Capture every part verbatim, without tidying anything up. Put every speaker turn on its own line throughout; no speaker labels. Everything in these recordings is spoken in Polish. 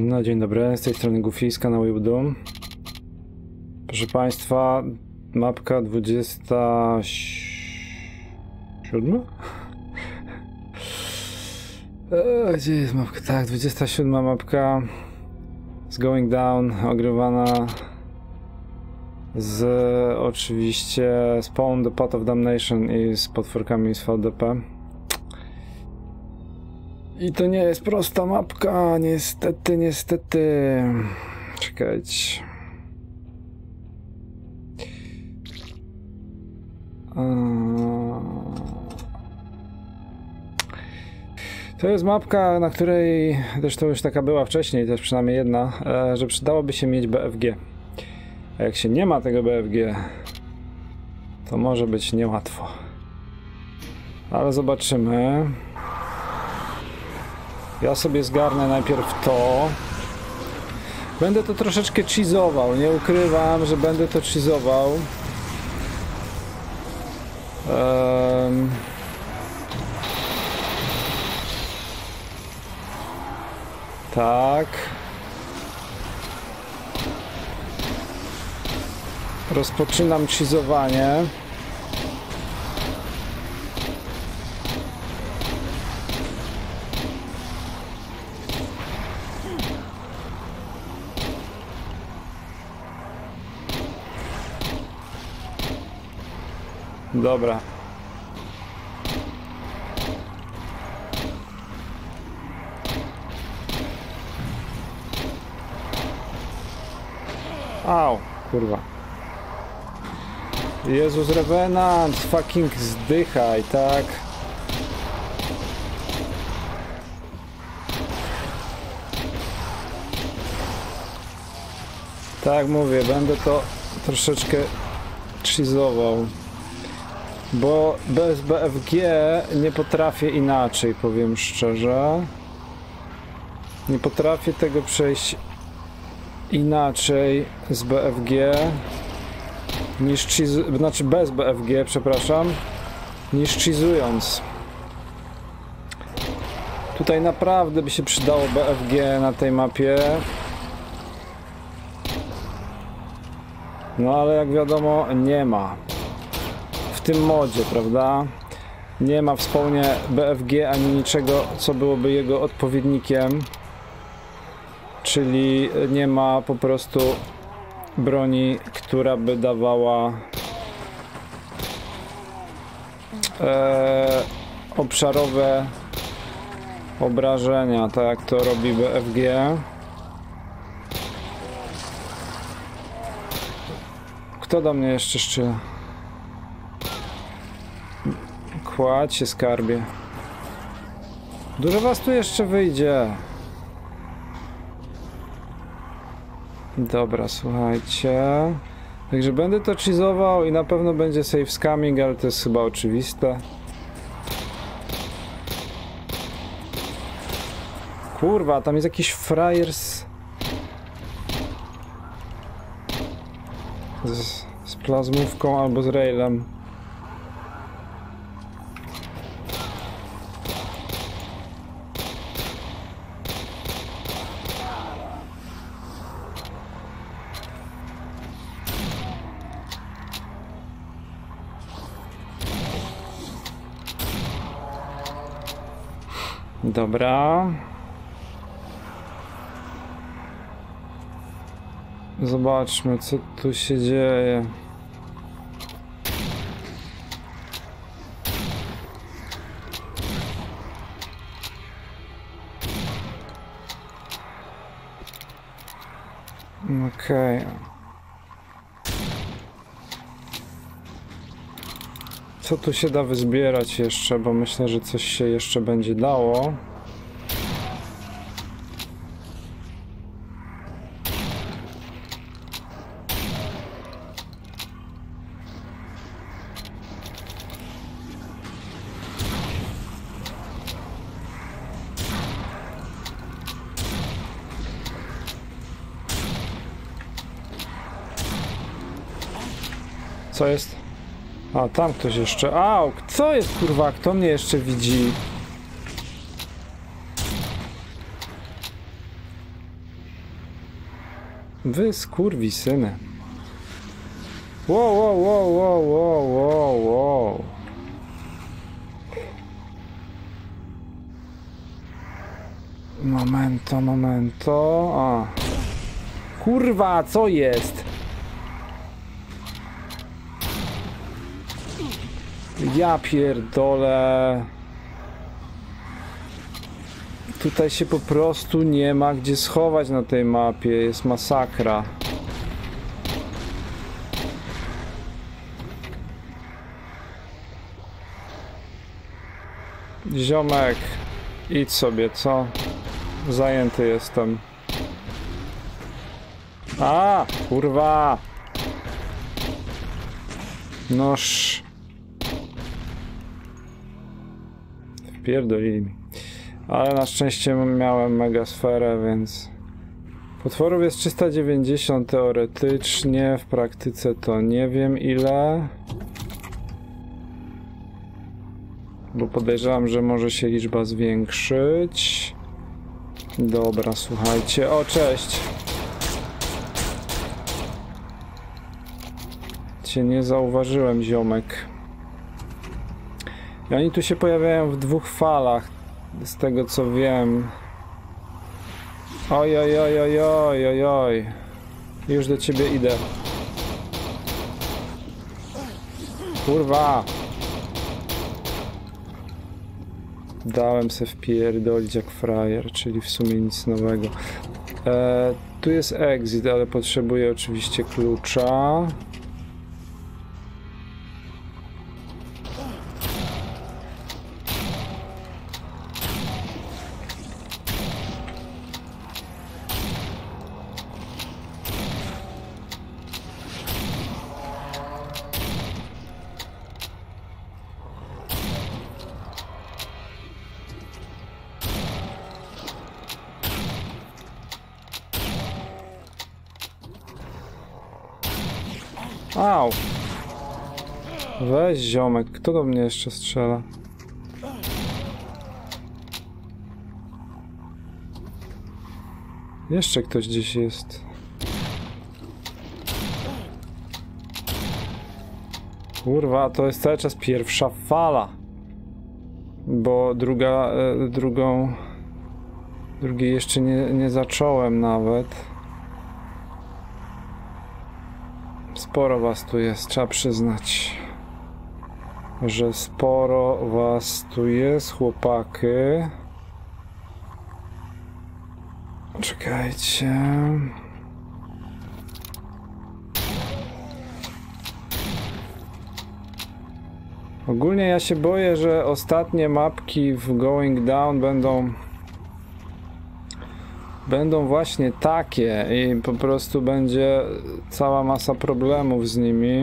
No dzień dobry, z tej strony Goofy z kanału Ubudum. Proszę Państwa, mapka dwudziesta siódma? E, gdzie jest mapka? Tak, dwudziesta siódma mapka z Going Down, ogrywana z oczywiście Spawn, The Path of Damnation i z potworkami z V D P. I to nie jest prosta mapka, niestety, niestety. Czekajcie. To jest mapka, na której, zresztą już taka była wcześniej, też przynajmniej jedna, że przydałoby się mieć B F G. A jak się nie ma tego B F G, to może być niełatwo. Ale zobaczymy. Ja sobie zgarnę najpierw to. Będę to troszeczkę cheezował, nie ukrywam, że będę to cheezował. Um. Tak. Rozpoczynam cheezowanie. Dobra. Au, kurwa. Jezus, Revenant, fucking zdychaj, tak? Tak mówię, będę to troszeczkę cheezował. Bo bez B F G nie potrafię inaczej, powiem szczerze. Nie potrafię tego przejść inaczej z B F G niż cheez- znaczy bez B F G, przepraszam, niż cheezując. Tutaj naprawdę by się przydało B F G na tej mapie. No ale jak wiadomo, nie ma. W tym modzie, prawda? Nie ma w spawnie B F G ani niczego, co byłoby jego odpowiednikiem. Czyli nie ma po prostu broni, która by dawała e, obszarowe obrażenia, tak jak to robi B F G. Kto do mnie jeszcze szczyla? Kładź się, skarbie. Dużo was tu jeszcze wyjdzie. Dobra, słuchajcie. Także będę to cheezował i na pewno będzie safe scamming, ale to jest chyba oczywiste. Kurwa, tam jest jakiś frajers z, z plazmówką albo z railem. Dobra. Zobaczmy, co tu się dzieje. Okej. Okay. Co tu się da wyzbierać jeszcze, bo myślę, że coś się jeszcze będzie dało. Co jest? A, tam ktoś jeszcze. Au, co jest, kurwa? Kto mnie jeszcze widzi? Wy skurwisyny. Wow, wow, wow, wow, wow, wow, wow. Momento, momento. A. Kurwa, co jest? Ja pierdolę. Tutaj się po prostu nie ma gdzie schować na tej mapie. Jest masakra. Ziomek, idź sobie, co? Zajęty jestem. A, kurwa! Noż. Wpierdolili mi. Ale na szczęście miałem mega sferę, więc... Potworów jest trzysta dziewięćdziesiąt teoretycznie, w praktyce to nie wiem ile. Bo podejrzewam, że może się liczba zwiększyć. Dobra, słuchajcie. O, cześć! Cię nie zauważyłem, ziomek. I oni tu się pojawiają w dwóch falach, z tego co wiem. Oj, oj, oj, oj, oj, oj, oj. Już do ciebie idę. Kurwa! Dałem se wpierdolić jak frajer, czyli w sumie nic nowego. E, tu jest exit, ale potrzebuję oczywiście klucza. Au! Weź ziomek, kto do mnie jeszcze strzela? Jeszcze ktoś gdzieś jest. Kurwa, to jest cały czas pierwsza fala. Bo druga, e, drugą... Drugiej jeszcze nie, nie zacząłem nawet. Sporo was tu jest, trzeba przyznać, że sporo was tu jest, chłopaki. Czekajcie. Ogólnie ja się boję, że ostatnie mapki w Going Down będą Będą właśnie takie i po prostu będzie cała masa problemów z nimi.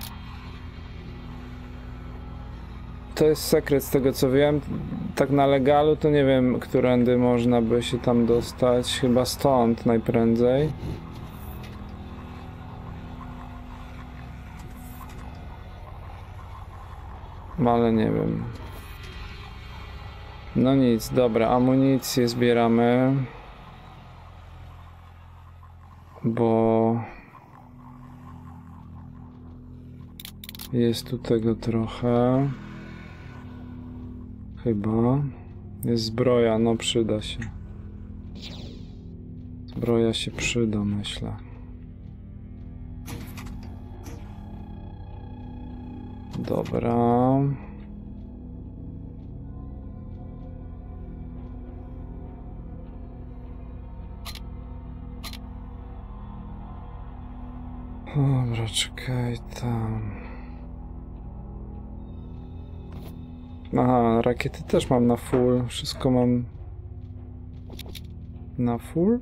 To jest sekret z tego co wiem. Tak na legalu to nie wiem, którędy można by się tam dostać. Chyba stąd najprędzej. Ale nie wiem. No nic, dobra, amunicję zbieramy. Bo jest tu tego trochę. Chyba. Jest zbroja, no przyda się. Zbroja się przyda, myślę. Dobra. Dobra, czekaj tam. Aha, rakiety też mam na full. Wszystko mam na full.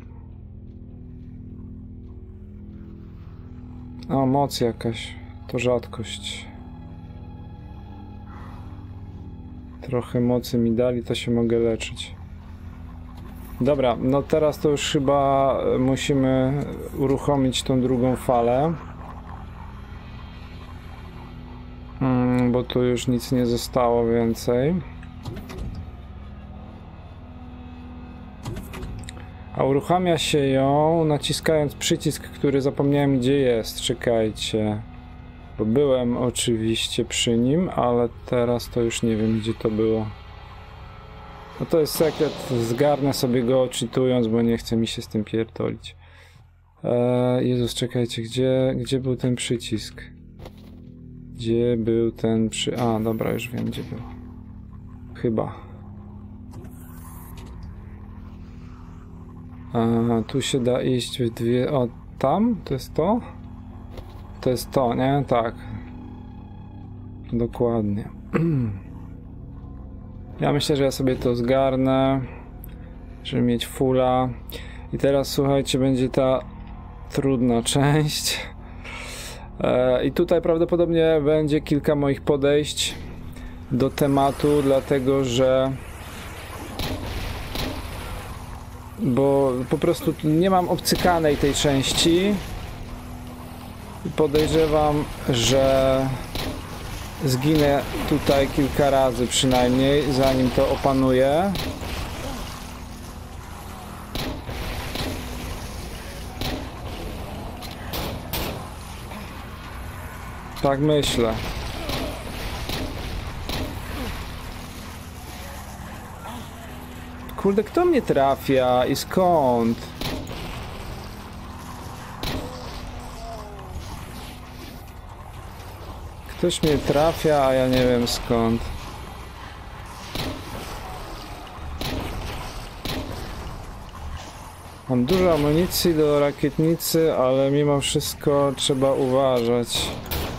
O, moc jakaś. To rzadkość. Trochę mocy mi dali, to się mogę leczyć. Dobra, no teraz to już chyba musimy uruchomić tą drugą falę. Hmm, bo tu już nic nie zostało więcej. A uruchamia się ją naciskając przycisk, który zapomniałem gdzie jest. Czekajcie. Bo byłem oczywiście przy nim, ale teraz to już nie wiem gdzie to było. No to jest sekret, zgarnę sobie go odczytując, bo nie chce mi się z tym pierdolić. Eee, Jezus, czekajcie, gdzie, gdzie był ten przycisk? Gdzie był ten przy... A, dobra, już wiem gdzie był. Chyba. A, tu się da iść w dwie... O, tam? To jest to? To jest to, nie? Tak. Dokładnie. Ja myślę, że ja sobie to zgarnę, żeby mieć fulla. I teraz słuchajcie, będzie ta trudna część. E, I tutaj prawdopodobnie będzie kilka moich podejść do tematu, dlatego że bo po prostu nie mam obcykanej tej części. Podejrzewam, że zginę tutaj kilka razy przynajmniej, zanim to opanuję. Tak myślę. Kurde, kto mnie trafia i skąd? Ktoś mnie trafia, a ja nie wiem skąd. Mam dużo amunicji do rakietnicy, ale mimo wszystko trzeba uważać.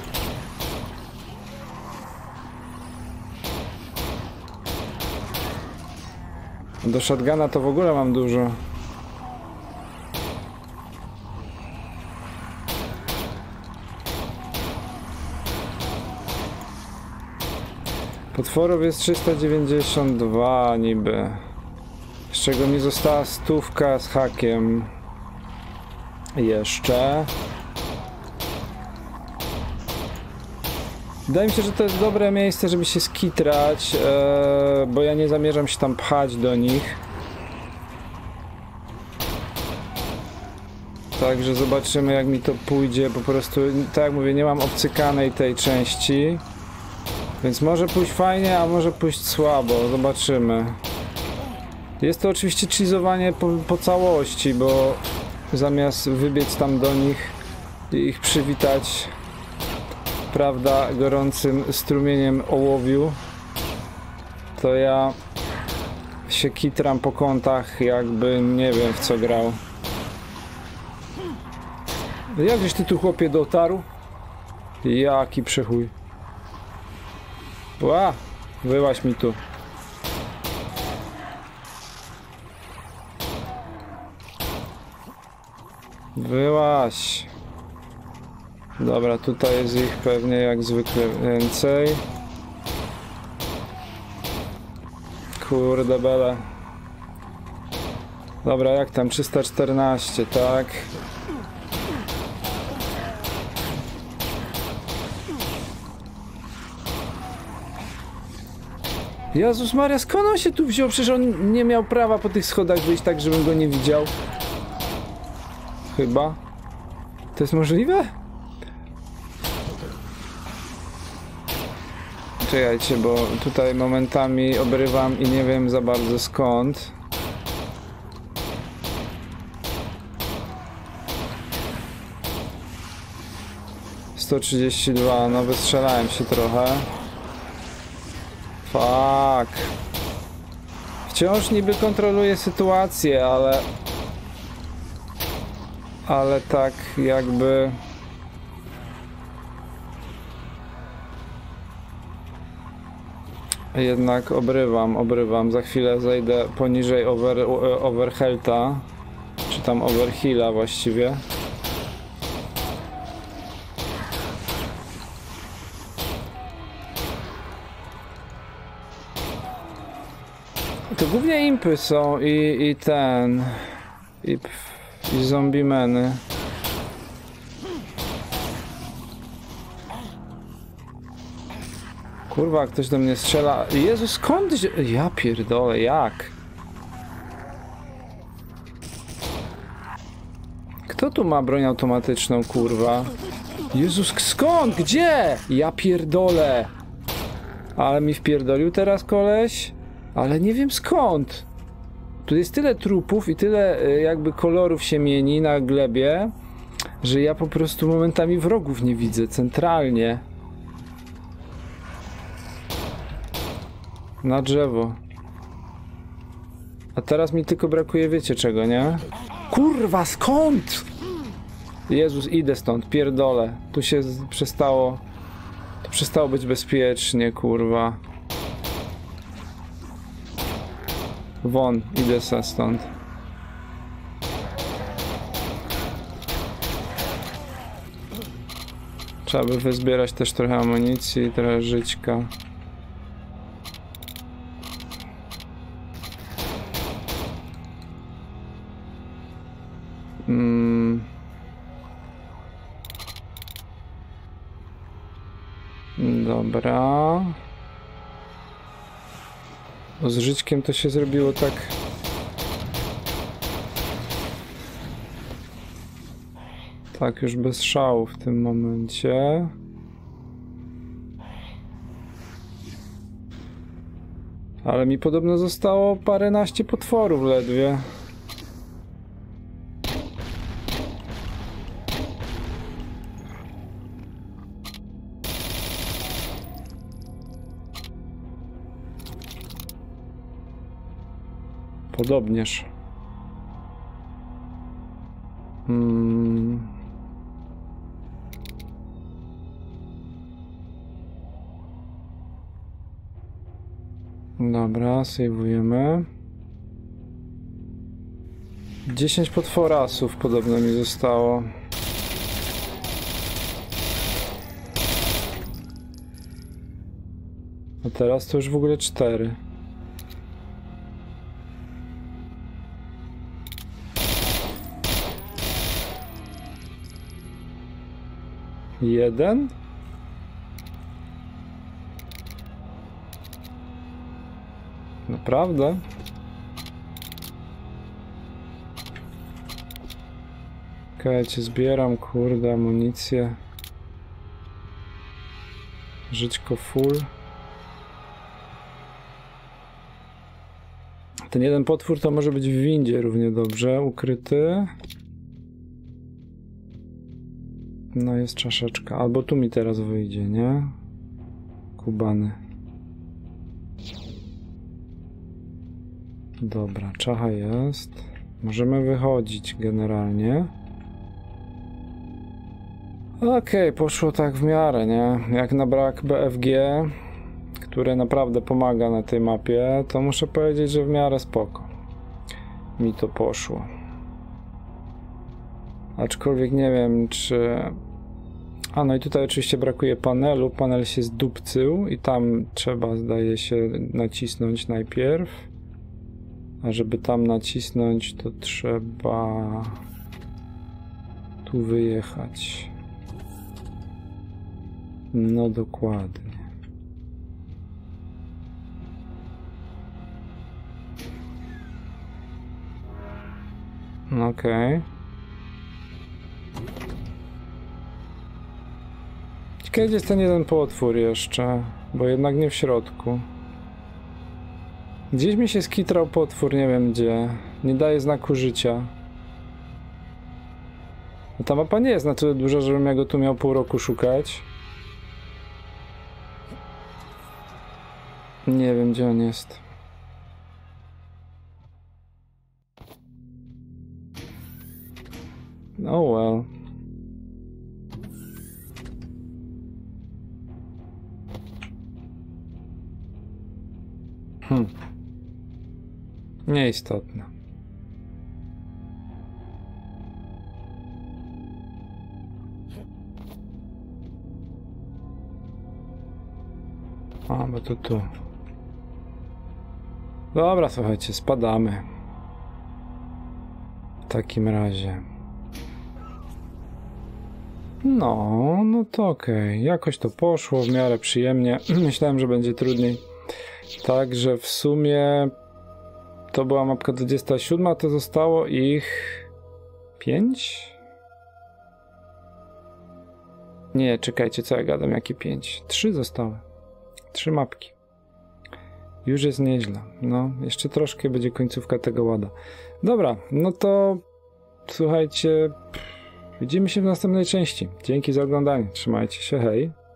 Do shotguna to w ogóle mam dużo. Potworów jest trzysta dziewięćdziesiąt dwa niby. Z czego mi została stówka z hakiem. Jeszcze. Wydaje mi się, że to jest dobre miejsce, żeby się skitrać, ee, bo ja nie zamierzam się tam pchać do nich. Także zobaczymy jak mi to pójdzie. Po prostu, tak jak mówię, nie mam obcykanej tej części. Więc może pójść fajnie, a może pójść słabo. Zobaczymy. Jest to oczywiście cheezowanie po, po całości, bo zamiast wybiec tam do nich i ich przywitać, prawda, gorącym strumieniem ołowiu, to ja się kitram po kątach, jakby nie wiem w co grał. Jakżeś ty tu chłopie dotarł? Jaki przechuj. Ła, wyłaź mi tu. Wyłaź. Dobra, tutaj jest ich pewnie jak zwykle więcej. Kurde bele. Dobra, jak tam? trzysta czternaście, tak? Jezus Maria, skąd on się tu wziął? Przecież on nie miał prawa po tych schodach wyjść tak, żebym go nie widział. Chyba. To jest możliwe? Czekajcie, bo tutaj momentami obrywam i nie wiem za bardzo skąd. sto trzydzieści dwa, no wystrzelałem się trochę. Fuck. Wciąż niby kontroluję sytuację, ale... Ale tak jakby... Jednak obrywam, obrywam. Za chwilę zejdę poniżej over, overhealtha. Czy tam overheala właściwie. To głównie impy są i, i ten... I, i zombimeny. Kurwa, ktoś do mnie strzela. Jezu, skąd? Ja pierdolę, jak? Kto tu ma broń automatyczną, kurwa? Jezus, skąd? Gdzie? Ja pierdolę. Ale mi wpierdolił teraz koleś? Ale nie wiem skąd. Tu jest tyle trupów i tyle jakby kolorów się mieni na glebie, że ja po prostu momentami wrogów nie widzę centralnie. Na drzewo. A teraz mi tylko brakuje, wiecie czego, nie? Kurwa, skąd? Jezus, idę stąd, pierdolę. Tu się przestało... To przestało być bezpiecznie, kurwa. Won, idę se stąd. Trzeba by wyzbierać też trochę amunicji, trochę żyćka. Mm. Dobra. Bo z żyćkiem to się zrobiło tak... Tak, już bez szału w tym momencie. Ale mi podobno zostało paręnaście potworów ledwie. Podobnież. Hmm. Dobra, sejwujemy. dziesięć potworasów podobno mi zostało. A teraz to już w ogóle cztery. Jeden? Naprawdę? Okej, okay, cię zbieram, kurde, amunicję. Żyćko full. Ten jeden potwór to może być w windzie równie dobrze, ukryty. No jest czaszeczka, albo tu mi teraz wyjdzie, nie? Kubany. Dobra, czacha jest. Możemy wychodzić generalnie. Okej, okay, poszło tak w miarę, nie? Jak na brak B F G, które naprawdę pomaga na tej mapie, to muszę powiedzieć, że w miarę spoko mi to poszło. Aczkolwiek nie wiem, czy... A, no i tutaj oczywiście brakuje panelu. Panel się zdupcył i tam trzeba, zdaje się, nacisnąć najpierw. A żeby tam nacisnąć, to trzeba tu wyjechać. No dokładnie. Okej. Okay. Ciekawe, gdzie jest ten jeden potwór jeszcze, bo jednak nie w środku. Gdzieś mi się skitrał potwór, nie wiem gdzie. Nie daje znaku życia. A ta mapa nie jest na tyle duża, żebym ja go tu miał pół roku szukać. Nie wiem, gdzie on jest. Oh well. Hmm. Nieistotne. A, bo to tu. Dobra, słuchajcie, spadamy. W takim razie. No, no to okej. Okay. Jakoś to poszło w miarę przyjemnie. Myślałem, że będzie trudniej. Także w sumie to była mapka dwudziesta siódma, to zostało ich pięć? Nie, czekajcie, co ja gadam, jakie pięć? Trzy zostały. Trzy mapki. Już jest nieźle. No, jeszcze troszkę będzie końcówka tego łada. Dobra, no to słuchajcie, widzimy się w następnej części. Dzięki za oglądanie. Trzymajcie się, hej.